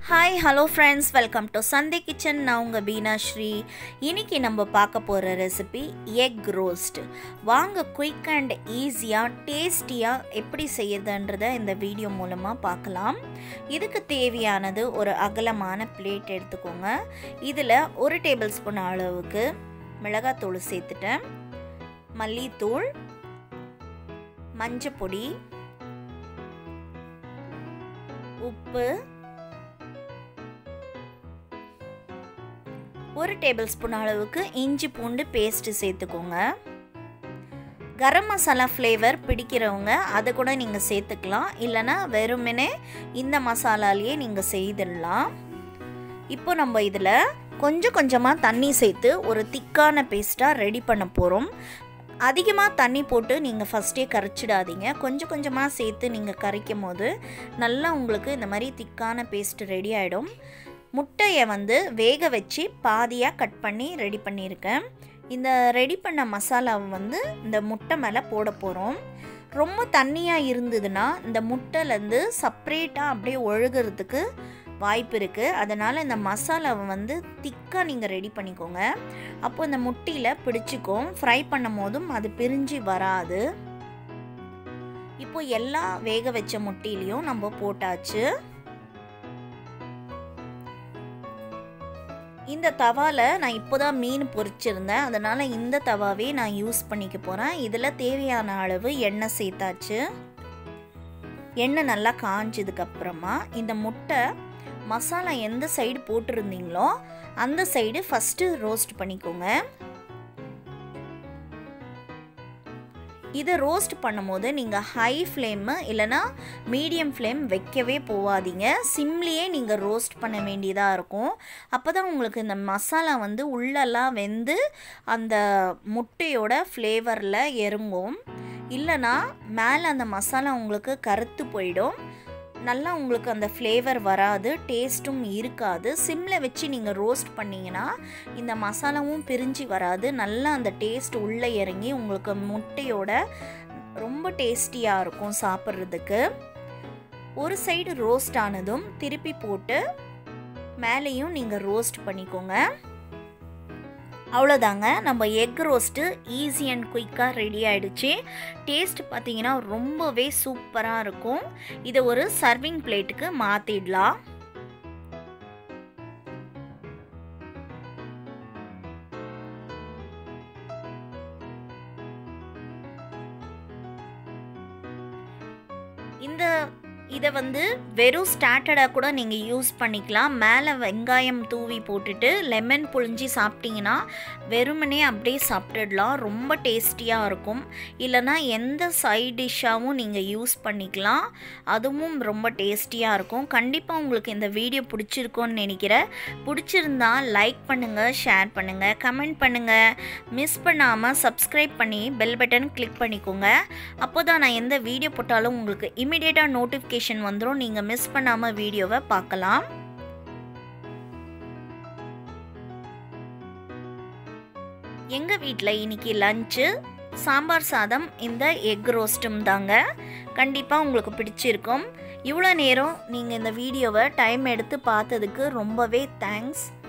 Hi, hello friends, welcome to Sunday Kitchen. நான் உங்க பீனா ஸ்ரீ. இன்னைக்கு நம்ம பார்க்க போற ரெசிபி எக் ரோஸ்ட். வாங்க குயிக் அண்ட் ஈஸியா டேஸ்டியா எப்படி செய்யறதுன்றதை இந்த வீடியோ மூலமா பார்க்கலாம். இதுக்கு தேவையானது ஒரு அகலமான பிளேட் எடுத்துக்கோங்க. இதுல 1 டேபிள்ஸ்பூன் அளவுக்கு மிளகாய் தூள் சேர்த்துட்டேன். மல்லித்தூள், மஞ்சள் பொடி, உப்பு, 1 டேபிள்ஸ்பூன் அளவுக்கு இஞ்சி பூண்டு பேஸ்ட் சேர்த்துக்கோங்க. கரம் மசாலா ஃப்ளேவர் பிடிக்கிறவங்க அதை கூட நீங்கள் சேர்த்துக்கலாம், இல்லைனா வெறுமனே இந்த மசாலாலேயே நீங்கள் செய்திடலாம். இப்போ நம்ம இதில் கொஞ்சம் கொஞ்சமாக தண்ணி சேர்த்து ஒரு திக்கான பேஸ்ட்டாக ரெடி பண்ண போகிறோம். அதிகமாக தண்ணி போட்டு நீங்கள் ஃபஸ்ட்டே கரைச்சிடாதீங்க. கொஞ்சம் கொஞ்சமாக சேர்த்து நீங்கள் கரைக்கும் போது நல்லா உங்களுக்கு இந்த மாதிரி திக்கான பேஸ்ட் ரெடி ஆகிடும். முட்டையை வேக வச்சு பாதியாக கட் பண்ணி ரெடி பண்ணியிருக்கேன். இந்த ரெடி பண்ண மசாலாவை இந்த முட்டை மேலே போட போகிறோம். ரொம்ப தண்ணியாக இருந்ததுன்னா இந்த முட்டைலேருந்து செப்ரேட்டாக அப்படியே ஒழுகிறதுக்கு வாய்ப்பு இருக்குது. அதனால் இந்த மசாலாவை திக்காக நீங்கள் ரெடி பண்ணிக்கோங்க. அப்போ இந்த முட்டையில் பிடிச்சிக்கும். ஃப்ரை பண்ணும் போதும் அது பிரிஞ்சு வராது. இப்போ எல்லா வேக வச்ச முட்டையிலையும் நம்ம போட்டாச்சு. இந்த தவாவில் நான் இப்போ தான் மீன் பொரிச்சிருந்தேன், அதனால் இந்த தவாவே நான் யூஸ் பண்ணிக்க போகிறேன். இதில் தேவையான அளவு எண்ணெய் சேர்த்தாச்சு. எண்ணெய் நல்லா காஞ்சதுக்கப்புறமா இந்த முட்டை மசாலா எந்த சைடு போட்டிருந்தீங்களோ அந்த சைடு ஃபஸ்ட்டு ரோஸ்ட் பண்ணிக்கோங்க. இதை ரோஸ்ட் பண்ணும்போது நீங்கள் ஹை ஃப்ளேமு இல்லைனா மீடியம் ஃப்ளேம் வைக்கவே போகாதீங்க. சிம்லேயே நீங்கள் ரோஸ்ட் பண்ண வேண்டியதாக இருக்கும். அப்போ தான் உங்களுக்கு இந்த மசாலா உள்ளெல்லாம் வெந்து அந்த முட்டையோட ஃப்ளேவரில் இறங்கும். இல்லைனா மேலே அந்த மசாலா உங்களுக்கு கருத்து போயிடும். நல்லா உங்களுக்கு அந்த ஃப்ளேவர் வராது, டேஸ்ட்டும் இருக்காது. சிம்மில் வச்சு நீங்கள் ரோஸ்ட் பண்ணிங்கன்னா இந்த மசாலாவும் பிரிஞ்சு வராது. நல்லா அந்த டேஸ்ட் உள்ளே இறங்கி உங்களுக்கு முட்டையோட ரொம்ப டேஸ்டியாக இருக்கும் சாப்பிட்றதுக்கு. ஒரு சைடு ரோஸ்ட் ஆனதும் திருப்பி போட்டு மேலேயும் நீங்கள் ரோஸ்ட் பண்ணிக்கோங்க. அவ்வளோதாங்க, நம்ம எக் ரோஸ்ட்டு ஈஸி அண்ட் குயிக்காக ரெடி ஆகிடுச்சு. டேஸ்ட் பார்த்தீங்கன்னா ரொம்பவே சூப்பராக இருக்கும். இதை ஒரு சர்விங் பிளேட்டுக்கு மாற்றிடலாம். இதை வெறும் ஸ்டார்டடாக கூட நீங்கள் யூஸ் பண்ணிக்கலாம். மேலே வெங்காயம் தூவி போட்டுட்டு லெமன் புழிஞ்சி சாப்பிட்டிங்கன்னா வெறுமனே அப்படியே சாப்பிட்டுடலாம். ரொம்ப டேஸ்டியாக இருக்கும். இல்லைனா எந்த சைட் டிஷ்ஷாகவும் நீங்கள் யூஸ் பண்ணிக்கலாம், அதுவும் ரொம்ப டேஸ்டியாக இருக்கும். கண்டிப்பாக உங்களுக்கு இந்த வீடியோ பிடிச்சிருக்கோன்னு நினைக்கிறேன். பிடிச்சிருந்தா லைக் பண்ணுங்கள், ஷேர் பண்ணுங்கள், கமெண்ட் பண்ணுங்கள். மிஸ் பண்ணாமல் சப்ஸ்கிரைப் பண்ணி பெல் பட்டன் கிளிக் பண்ணிக்கோங்க. அப்போ தான் நான் எந்த வீடியோ போட்டாலும் உங்களுக்கு இமிடியேட்டாக நோட்டிஃபிகேஷன் வந்துடும். நீங்கள் மிஸ் பண்ணாமல் வீடியோவை பார்க்கலாம். எங்கள் வீட்டில் இன்னைக்கு லஞ்சு சாம்பார் சாதம், இந்த எக் ரோஸ்ட்டும் தாங்க. கண்டிப்பாக உங்களுக்கு பிடிச்சிருக்கும். இவ்வளோ நேரம் நீங்கள் இந்த வீடியோவை டைம் எடுத்து பார்த்ததுக்கு ரொம்பவே தேங்க்ஸ்.